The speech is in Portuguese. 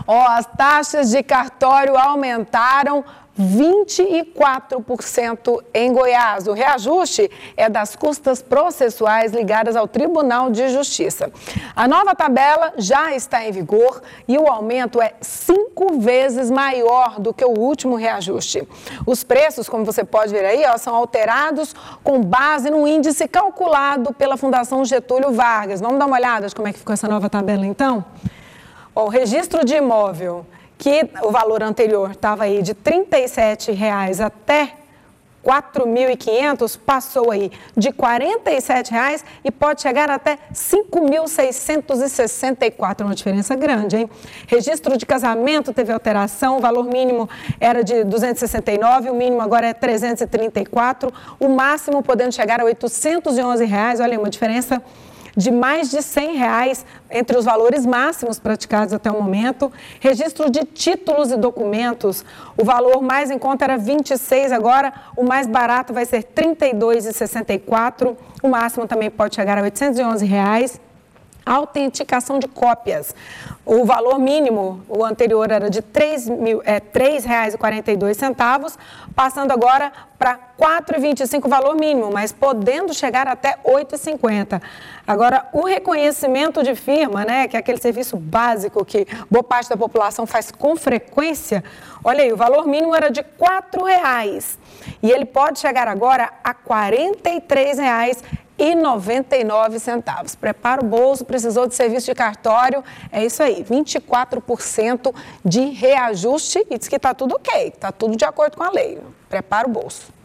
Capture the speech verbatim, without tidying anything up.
Ó, as taxas de cartório aumentaram vinte e quatro por cento em Goiás. O reajuste é das custas processuais ligadas ao Tribunal de Justiça. A nova tabela já está em vigor e o aumento é cinco vezes maior do que o último reajuste. Os preços, como você pode ver aí, ó, são alterados com base no índice calculado pela Fundação Getúlio Vargas. Vamos dar uma olhada de como é que ficou essa nova tabela, então? Ó, o registro de imóvel, que o valor anterior estava aí de trinta e sete reais até quatro mil e quinhentos, passou aí de quarenta e sete reais e pode chegar até cinco mil seiscentos e sessenta e quatro, uma diferença grande, hein? Registro de casamento teve alteração, o valor mínimo era de duzentos e sessenta e nove, o mínimo agora é trezentos e trinta e quatro, o máximo podendo chegar a oitocentos e onze reais, olha, uma diferença de mais de cem reais entre os valores máximos praticados até o momento. Registro de títulos e documentos, o valor mais em conta era vinte e seis, agora o mais barato vai ser trinta e dois reais e sessenta e quatro centavos, o máximo também pode chegar a oitocentos e onze reais. Autenticação de cópias, o valor mínimo, o anterior era de três reais e quarenta e dois centavos, passando agora para quatro reais e vinte e cinco centavos o valor mínimo, mas podendo chegar até oito reais e cinquenta centavos. Agora, o reconhecimento de firma, né, que é aquele serviço básico que boa parte da população faz com frequência, olha aí, o valor mínimo era de quatro reais e ele pode chegar agora a quarenta e três reais e noventa e nove centavos. Prepara o bolso, precisou de serviço de cartório, é isso aí, vinte e quatro por cento de reajuste e diz que está tudo ok, está tudo de acordo com a lei. Prepara o bolso.